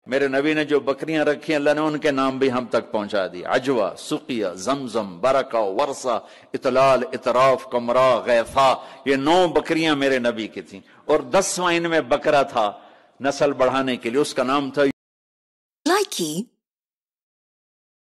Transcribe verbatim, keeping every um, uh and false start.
मेरे नबी ने जो बकरियां रखी अल्लाह ने उनके नाम भी हम तक पहुंचा दिए। अजवा, सुकिया, जमजम, बरका, वर्षा, इतलाल, इतराफ, कमरा, गैफा, ये नौ बकरियां मेरे नबी की थी। और दसवां इनमें बकरा था नस्ल बढ़ाने के लिए, उसका नाम था लाइकी।